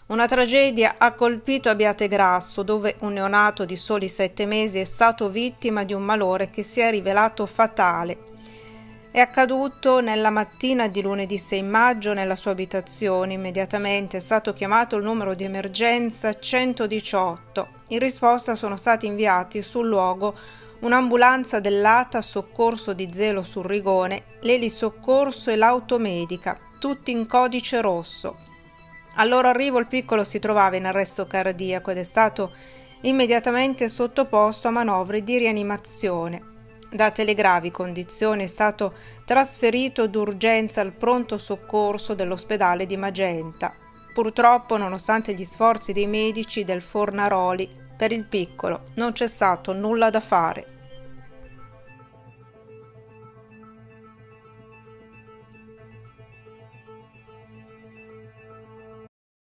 Una tragedia ha colpito Abbiategrasso, dove un neonato di soli 7 mesi è stato vittima di un malore che si è rivelato fatale. È accaduto nella mattina di lunedì 6 maggio nella sua abitazione. Immediatamente è stato chiamato il numero di emergenza 118. In risposta sono stati inviati sul luogo un'ambulanza dell'ATA Soccorso di Zelo sul Rigone, l'elisoccorso e l'automedica, tutti in codice rosso. Al loro arrivo il piccolo si trovava in arresto cardiaco ed è stato immediatamente sottoposto a manovre di rianimazione. Date le gravi condizioni è stato trasferito d'urgenza al pronto soccorso dell'ospedale di Magenta. Purtroppo, nonostante gli sforzi dei medici del Fornaroli, per il piccolo non c'è stato nulla da fare.